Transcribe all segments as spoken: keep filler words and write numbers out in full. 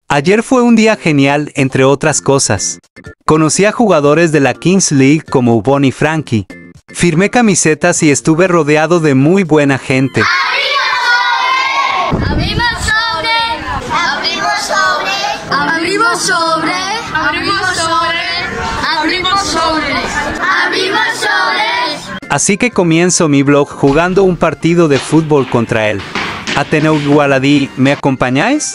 Ayer fue un día genial, entre otras cosas. Conocí a jugadores de la Kings League como Ubon y Frankie. Firmé camisetas y estuve rodeado de muy buena gente. ¡Abrimos sobre! ¡Abrimos sobre! ¡Abrimos sobre! ¡Abrimos sobre! ¡Abrimos sobre! ¡Abrimos sobre! Así que comienzo mi vlog jugando un partido de fútbol contra él. Ateneu Igualadí, ¿me acompañáis?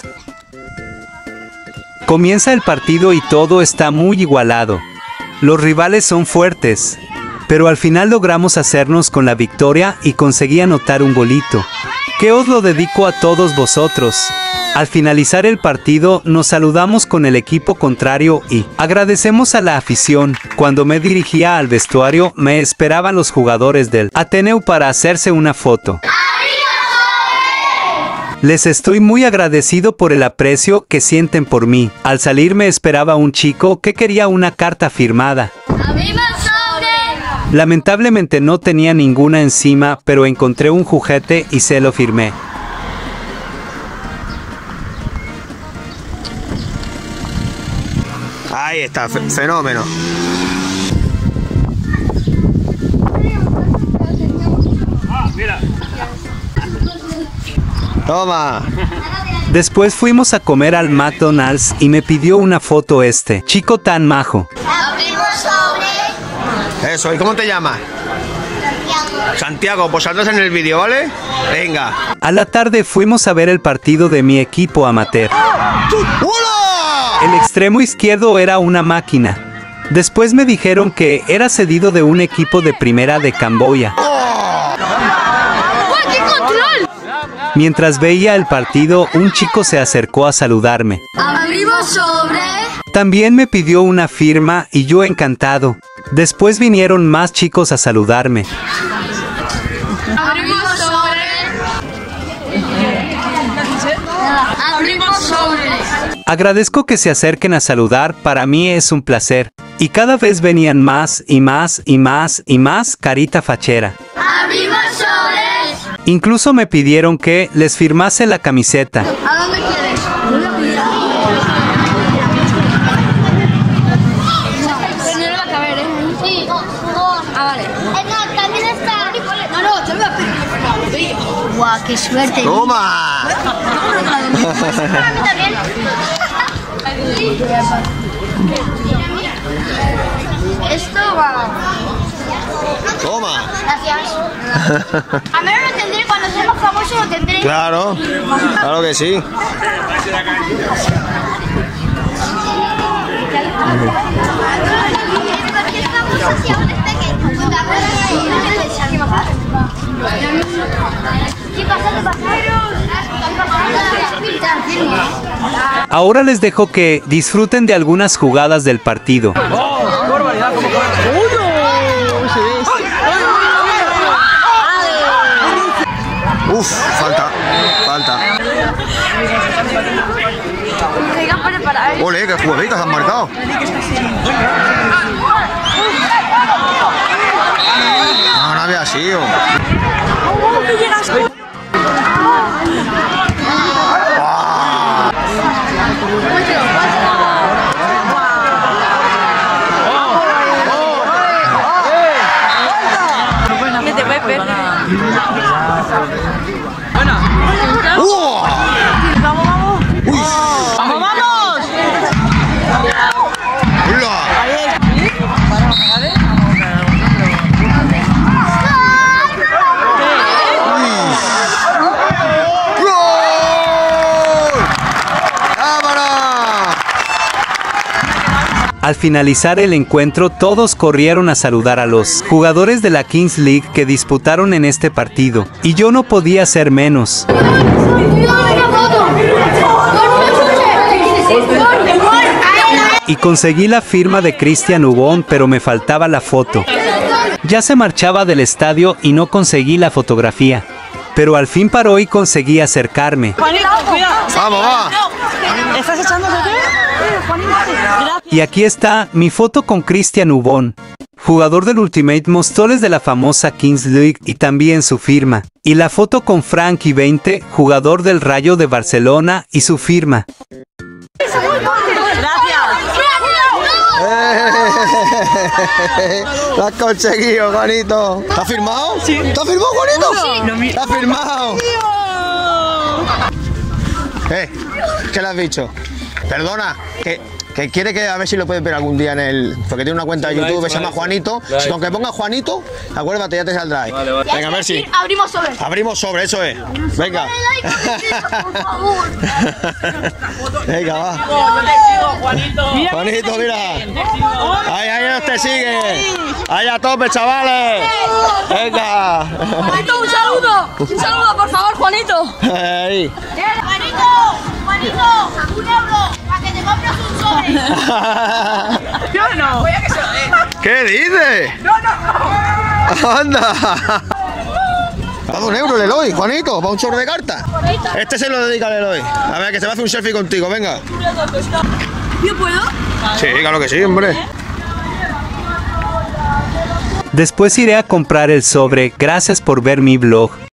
Comienza el partido y todo está muy igualado. Los rivales son fuertes, pero al final logramos hacernos con la victoria y conseguí anotar un golito, que os lo dedico a todos vosotros. Al finalizar el partido nos saludamos con el equipo contrario y agradecemos a la afición. Cuando me dirigía al vestuario me esperaban los jugadores del Ateneu para hacerse una foto. Les estoy muy agradecido por el aprecio que sienten por mí. Al salir me esperaba un chico que quería una carta firmada. Lamentablemente no tenía ninguna encima, pero encontré un juguete y se lo firmé. Ahí está, fenómeno. Ah, mira. Toma. Después fuimos a comer al McDonald's y me pidió una foto este chico tan majo. ¡Abrimos sobre! Eso, ¿y cómo te llamas? Santiago. Santiago, pues andas en el vídeo, ¿vale? Venga. A la tarde fuimos a ver el partido de mi equipo amateur. ¡Hola! El extremo izquierdo era una máquina. Después me dijeron que era cedido de un equipo de primera de Camboya. Mientras veía el partido, un chico se acercó a saludarme. ¡Abrimos sobre! También me pidió una firma y yo encantado. Después vinieron más chicos a saludarme. ¡Abrimos sobre! ¡Abrimos sobre! Agradezco que se acerquen a saludar, para mí es un placer. Y cada vez venían más y más y más y más carita fachera. ¡Abrimos sobre! Incluso me pidieron que les firmase la camiseta. ¿A dónde quieres? Pero no lo va a caber, ¿eh? Sí. Ah, vale. No, también está. No, no, yo lo voy a pedir. ¡Guau, qué suerte! ¡Toma! A mí también. Esto va. Toma. Gracias. A menos lo tendré, cuando seamos famosos lo tendré. Claro, claro que sí. Ahora les dejo que disfruten de algunas jugadas del partido. Uf, falta, falta. Ole, qué jugaditas han marcado. No, no había sido. ¡Vamos, vamos! ¡Vamos, vamos! Al finalizar el encuentro, todos corrieron a saludar a los jugadores de la Kings League que disputaron en este partido, y yo no podía ser menos. Y conseguí la firma de Cristian Ubon, pero me faltaba la foto. Ya se marchaba del estadio y no conseguí la fotografía. Pero al fin paró y conseguí acercarme. Vamos, va. ¿Estás echando de qué? Y aquí está mi foto con Cristian Ubon, jugador del Ultimate Móstoles de la famosa Kings League, y también su firma. Y la foto con Frankie veinte, jugador del Rayo de Barcelona, y su firma. Lo has conseguido, Juanito. ¿Está firmado? Sí. ¿Está firmado, Juanito? Sí. ¿Está firmado? Eh, ¿qué le has dicho? Perdona, que, que quiere que a ver si lo puedes ver algún día en el... Porque tiene una cuenta de YouTube que se llama Juanito. Si con que pongas Juanito, acuérdate, ya te saldrá ahí. Vale, vale. Venga, a ver si... Abrimos sobre. Abrimos sobre, eso es. Venga. Por favor. Venga, va. Juanito. Juanito, mira. Ahí, ahí nos te sigue. Ahí a tope, chavales. Venga. Juanito, un saludo. Un saludo, por favor, Juanito. Ahí. Juanito, Juanito, un euro para que te compres un sobre. Yo no. Voy a que se lo dé. ¿Qué dices? No, no. ¡Anda! Dame un euro, Leloy, Juanito, para un sobre de cartas. Este se lo dedica a Leloy. A ver, que se va a hacer un selfie contigo, venga. ¿Yo puedo? Sí, claro que sí, hombre. Después iré a comprar el sobre. Gracias por ver mi vlog.